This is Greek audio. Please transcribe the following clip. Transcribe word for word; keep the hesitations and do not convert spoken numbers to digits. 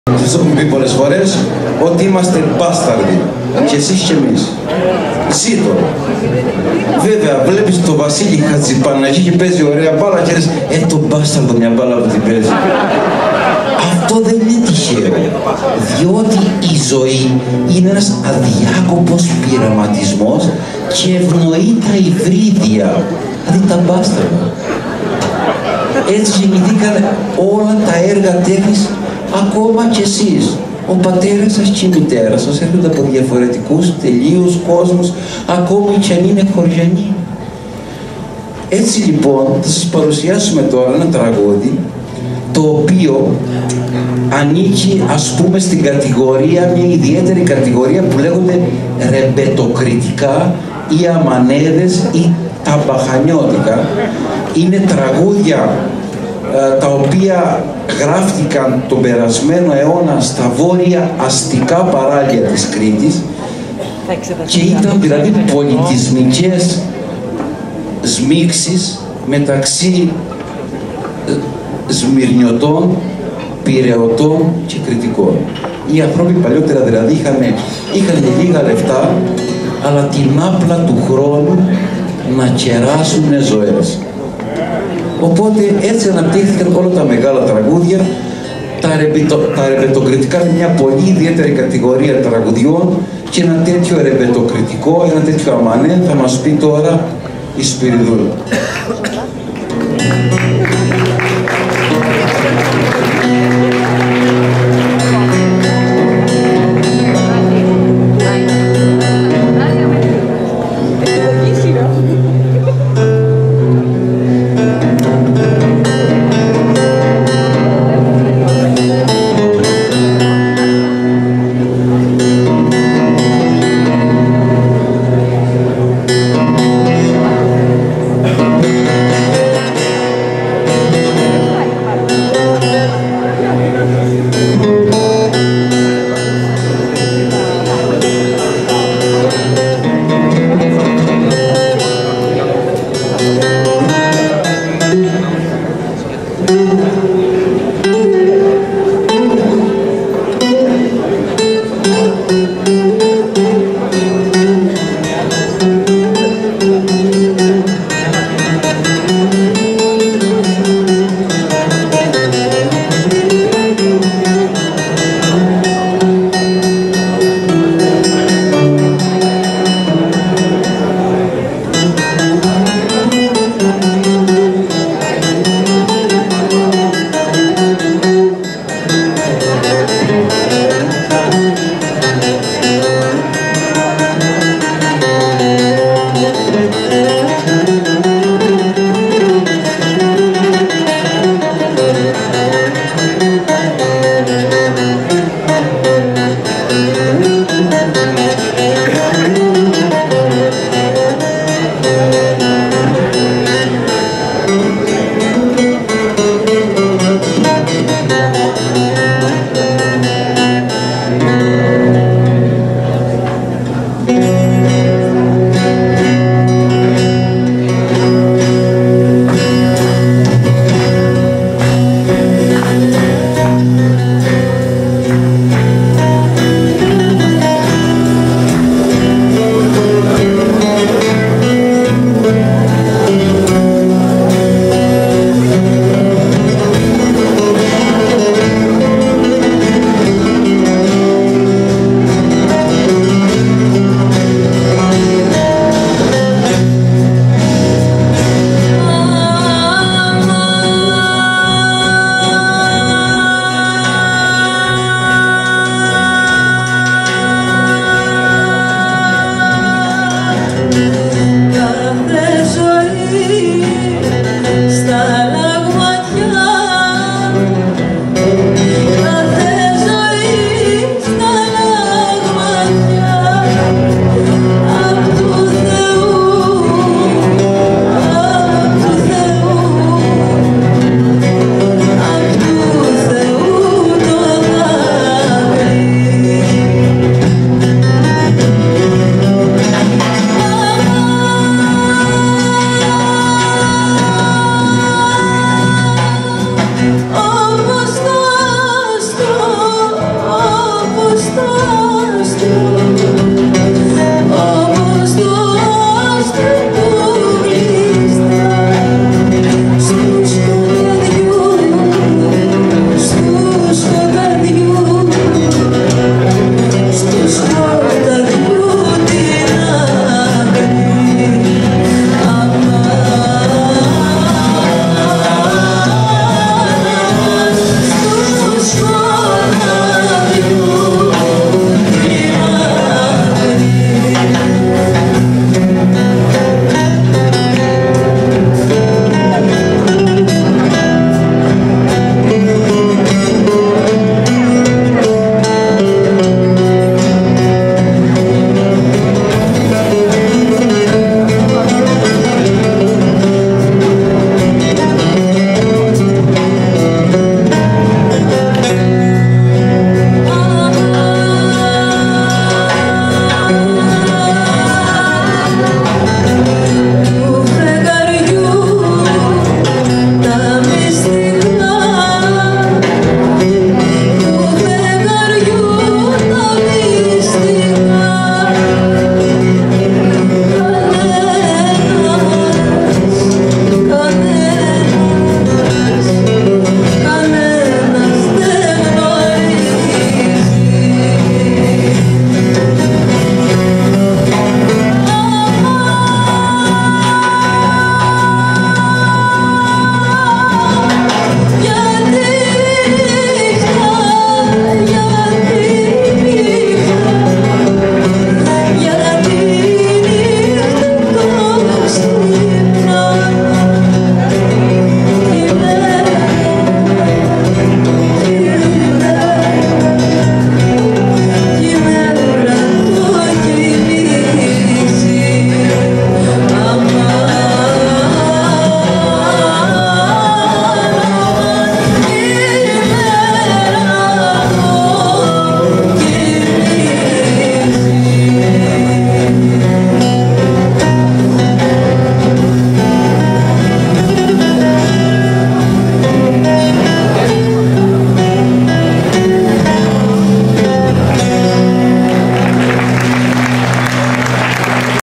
Σας έχουμε πει πολλές φορές ότι είμαστε μπάσταρδοι. Και εσείς και εμείς. Ζήτω. Βέβαια, βλέπεις τον Βασίλη Χατζηπαναγή και παίζει ωραία μπάλα και λες, ε, τον μπάσταρδο μια μπάλα που την παίζει. Αυτό δεν είναι τυχαίο. Διότι η ζωή είναι ένας αδιάκοπος πειραματισμός και ευνοεί τα υβρίδια, δηλαδή τα μπάσταρδα. Έτσι γεννηθήκαν όλα τα έργα τέχνης, ακόμα κι εσείς. Ο πατέρας σας και η μητέρα σας έρχονται από διαφορετικούς τελείους κόσμους, ακόμη κι αν είναι χωριανοί. Έτσι λοιπόν θα σας παρουσιάσουμε τώρα ένα τραγούδι το οποίο ανήκει ας πούμε στην κατηγορία, μια ιδιαίτερη κατηγορία που λέγονται ρεμπετοκριτικά ή αμανέδες ή ταμπαχανιώτικα. Είναι τραγούδια τα οποία γράφτηκαν τον περασμένο αιώνα στα βόρεια αστικά παράλια της Κρήτης και ήταν δηλαδή πολιτισμικές σμίξεις μεταξύ Σμυρνιωτών, Πειραιωτών και Κρητικών. Οι άνθρωποι παλιότερα δηλαδή είχαν, είχαν λίγα λεφτά, αλλά την άπλα του χρόνου να κεράσουν ζωές. Οπότε έτσι αναπτύχθηκαν όλα τα μεγάλα τραγούδια. Τα, ρεμπετο, τα ρεμπετοκριτικά είναι μια πολύ ιδιαίτερη κατηγορία τραγουδιών και ένα τέτοιο ρεμπετοκριτικό, ένα τέτοιο αμανέ θα μας πει τώρα η Σπυριδούλα.